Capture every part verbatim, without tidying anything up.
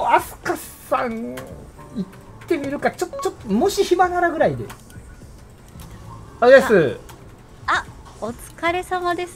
アスカさん行ってみるか。ちょちょっともし暇ならぐらいで。あれです。 あ、お疲れ様です。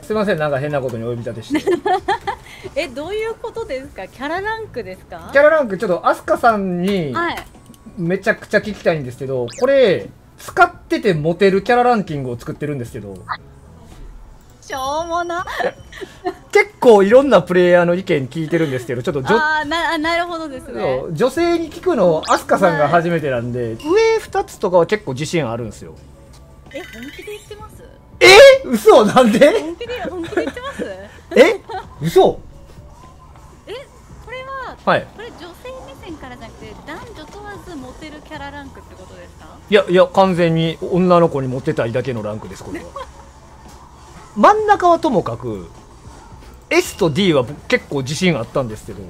すいません、なんか変なことにお呼び立てして。 え、どういうことですか？キャラランクですか？ キャラランク、ちょっとアスカさんにめちゃくちゃ聞きたいんですけど、これ使っててモテるキャラランキングを作ってるんですけど。 しょうもな。 結構いろんなプレイヤーの意見聞いてるんですけど、ちょっとじょあーななるほどですね。 女性に聞くのアスカさんが初めてなんで、上ふたつとかは結構自信あるんですよ。 え、本気で言ってます？ えー、嘘なんで？ 本気で本気で言ってます？ え嘘？ え、これは、 はい、 これ女性目線からじゃなくて男女問わずモテるキャラランクってことですか？ いやいや、完全に女の子にモテたいだけのランクです、これは。真ん中はともかく S と D は結構自信あったんですけど、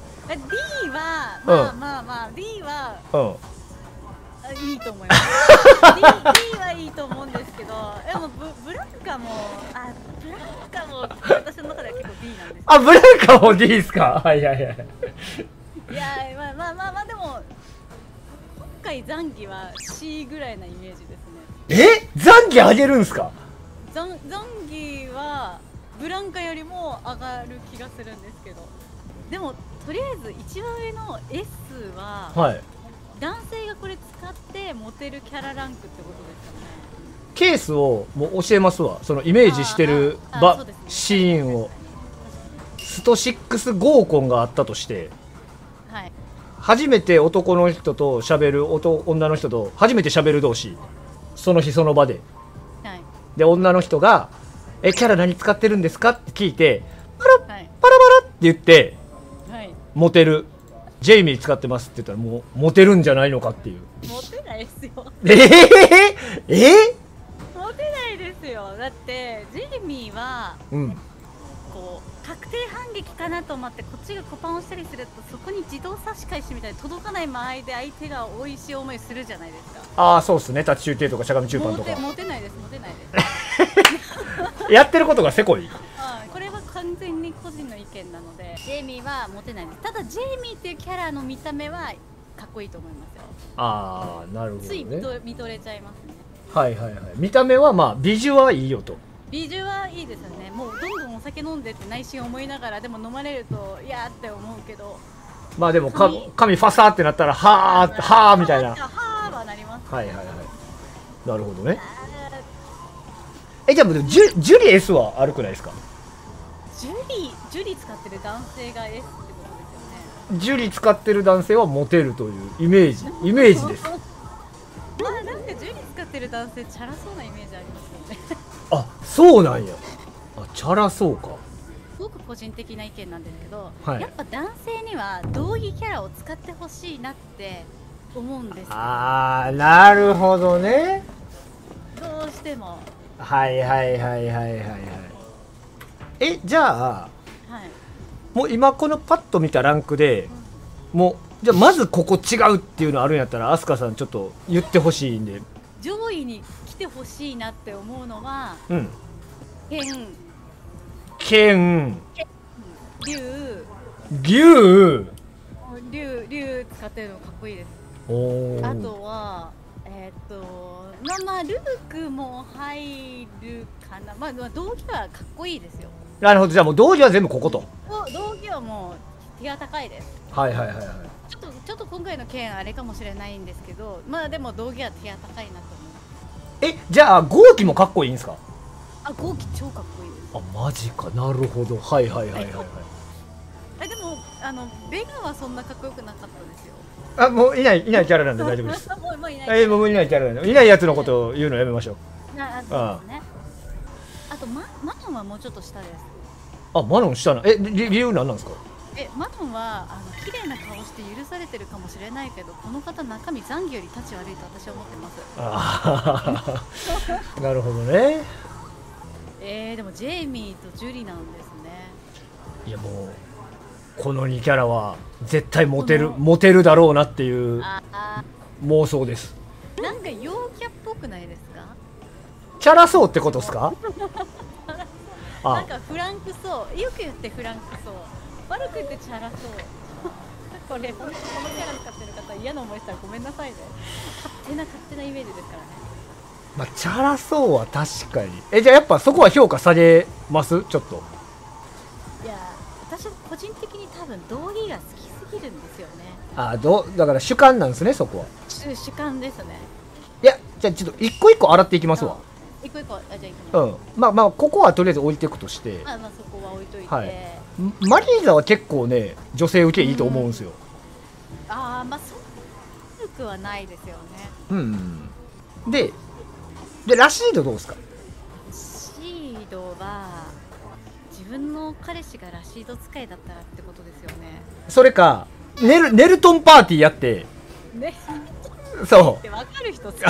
D はまあまあまあ、うん、D は、うん、いいと思います。D, D はいいと思うんですけど、でも ブ, ブランカもあブランカも私の中では結構 D なんです。 あ、ブランカも D ですか？はいはいはい。 いやまあまあまあまあ、でも今回ザンギは C ぐらいなイメージですね。 え、ザンギ上げるんすか？ ザンザンギはブランカよりも上がる気がするんですけど、でもとりあえず一番上の S は、はい、男性がこれ使ってモテるキャラランクってことですかね。 ケースをもう教えますわ、そのイメージしてる場、ね、シーンを。ストろく合コンがあったとして、はい、初めて男の人と喋る女の人と初めて喋る同士、その日その場で、はい、で女の人が「えキャラ何使ってるんですか?」って聞いてパラッ、はい、パラパラって言って、はい、モテる。ジェイミー使ってますって言ったらもうモテるんじゃないのかっていう。 モテないですよ。 えー、えー、 モテないですよ。だってジェイミーは、うん、こう確定反撃かなと思ってこっちがコパンをしたりすると、そこに自動差し返しみたいに届かない間合いで相手が美味しい思いするじゃないですか。 ああ、そうですね。立ち中継とかしゃがみ中盤とか。 モテないです、モテないです。 やってることがせこい。 あ、これは完全に個人の意見なので、ジェイミーはモテないです。ただジェイミーっていうキャラの見た目はかっこいいと思いますよ。 ああ、なるほど、ね、 つい見とれちゃいますね。 はいはいはい。見た目はまあ美女はいいよと。 美女はいいですよね。もうどんどんお酒飲んでって内心思いながら、でも飲まれるといやーって思うけど、 まあでもか髪ファサーってなったらはーはーみたいな。はーはなります、ね。 はいはいはい。なるほどね。え、じゃあジュジュリ S は悪くないですか？ ジュリジュリ使ってる男性が S ってことですよね。 ジュリ使ってる男性はモテるというイメージイメージです。 まあなんかジュリ使ってる男性チャラそうなイメージありますよね。 あ、そうなんや。あ、チャラそうか。 すごく個人的な意見なんですけど、はい、やっぱ男性には道義キャラを使ってほしいなって思うんですよ。 ああ、なるほどね。 どうしても。 はいはいはいはいはいはい。え、じゃあ、はい、もう今このパッと見たランクで、うん、もうじゃあまずここ違うっていうのあるんやったら、飛鳥さんちょっと言ってほしいんで。 上位に来てほしいなって思うのは、うん、剣剣竜竜竜竜使ってるのかっこいいです。あとはえー、っとまあまあルークも入るかな。まあ道着はかっこいいですよ。 なるほど。じゃあもう道着は全部ここと。 道着はもう手が高いです。 はいはいはいはい。 ちょっとちょっと今回の件あれかもしれないんですけど、まあでも道着は手が高いなと思います。 え、じゃあ号機もかっこいいんですか？ あ、号機超かっこいいです。 あ、マジか。なるほど。はいはいはいはいはい。 え、でもあのベガはそんなかっこよくなかったですよ。 あ、もういないいないキャラなんで大丈夫です。 もうもういない。 え、もういないキャラなんで、いないやつのことを言うのやめましょう。 あ、そうですね。あとママノンはもうちょっと下です。 あ、マノン下な。え、理由なんなんですか？ え、マノンはあの綺麗な顔して許されてるかもしれないけど、この方中身ザンギより立ち悪いと私は思ってます。 ああ、なるほどね。 えー、でもジェイミーとジュリなんですね。 いやもうこのにキャラは絶対モテるモテるだろうなっていう妄想です。 なんか陽キャっぽくないですか？ チャラそうってことですか？ なんかフランクそう、よく言ってフランクそう、悪く言ってチャラそう。 これ本当このキャラ使ってる方嫌な思いしたらごめんなさいね。勝手な勝手なイメージですからね。 まあチャラそうは確かに。え、じゃあやっぱそこは評価下げますちょっと。 いや私は個人的に多分道着が好きすぎるんですよね。 ああ、どだから主観なんですねそこは。 主主観ですね。 いや、じゃあちょっと一個一個洗っていきますわ。 一個一個、あ、じゃあいきます。うん。まあまあここはとりあえず置いていくとして。 まあまあそこは置いといて。 はい、マリーザは結構ね女性受けいいと思うんですよ。 うん、ああ、まあそう悪くはないですよね。 うん。で、でラシードどうですか？ ラシードは自分の彼氏がラシード使いだったらってことですよね。 それかネルネルトンパーティーやって。ね。そう。 分かる人大丈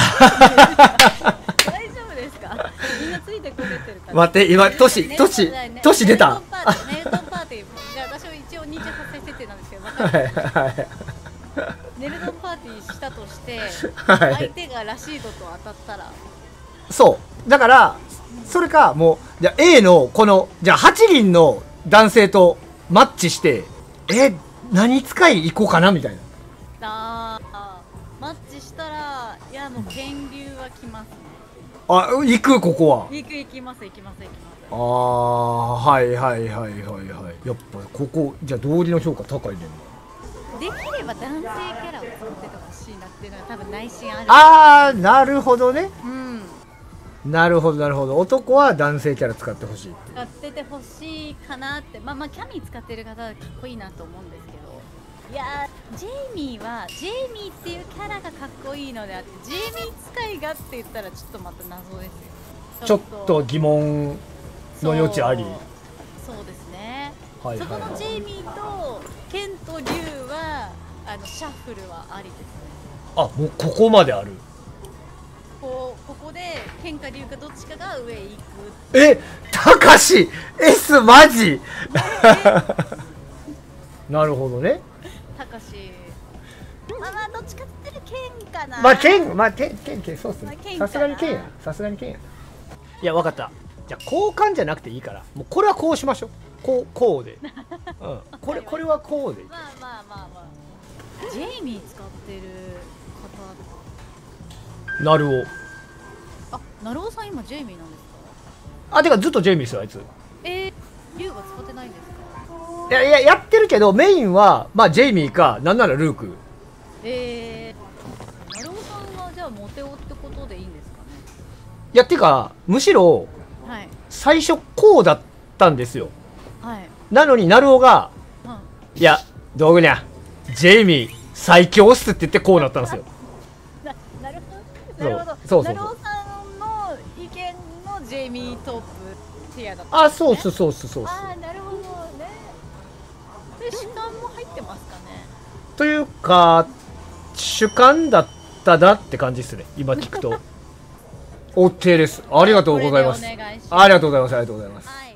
夫ですか？みんなついてこれてるから。 待って今トシトシトシ出た。 ネルトンパーティーが私は一応にじゅうはっさい設定なんですけど、分かる。はいはい。ネルトンパーティーしたとして、相手がラシードと当たったら。 そうだからそれかもうじゃあ A のこのじゃあはちにんの男性とマッチしてえ何使い行こうかなみたいな。 ああマッチしたらいやもう剣流は来ますね。 あ行くここは。 行く行きます行きます行きます。 ああはいはいはいはいはい。やっぱここじゃあ道理の評価高いねんな。 できれば男性キャラを作っててほしいなっていうのは多分内心ある。 ああなるほどね。 うん。なるほどなるほど。男は男性キャラ使ってほしいって使っててほしいかなって。まあまあキャミ使ってる方はかっこいいなと思うんですけど、いやージェイミーはジェイミーっていうキャラがかっこいいのであってジェイミー使いがって言ったらちょっとまた謎ですよ。 ちょっと疑問の余地あり。 そうですね、 はいはいはい、 そこのジェイミーとケンとリュウはあのシャッフルはありですね。 あもうここまである。 こうここでケンかリュウかどっちかが上へ行く。 えたかし S マジなるほどね。 たかしまあまあどっちかって言ったらケンかな。 まあケンまあケンケンケンそうっすね。さすがにケンやさすがにケンや。いや分かった。じゃあ交換じゃなくていいからもうこれはこうしましょう。こうこうで、うん、これこれはこうで。 まあまあまあまあジェイミー使ってる方なるお。あなるおさん今ジェイミーなんですか？あてかずっとジェイミーですよあいつ。 えー、リュウが使ってないんですか？ いやいややってるけどメインはまあジェイミーかなんならルーク。 えー、なるおさんはじゃあモテオってことでいいんですかね？ いやってかむしろ、はい、最初こうだったんですよ。はい、なのになるおが、うん、いや道具にゃジェイミー最強っすって言ってこうなったんですよ。 な, なるほどなるほど。そうそうそう。なるおさんの意見のジェイミートップティアだったんですね。あそうそうそうそうそう。 あなるほどね。で主観も入ってますかね。 というか主観だったなって感じですね今聞くと。OK です。ありがとうございます。ありがとうございます。ありがとうございます。はい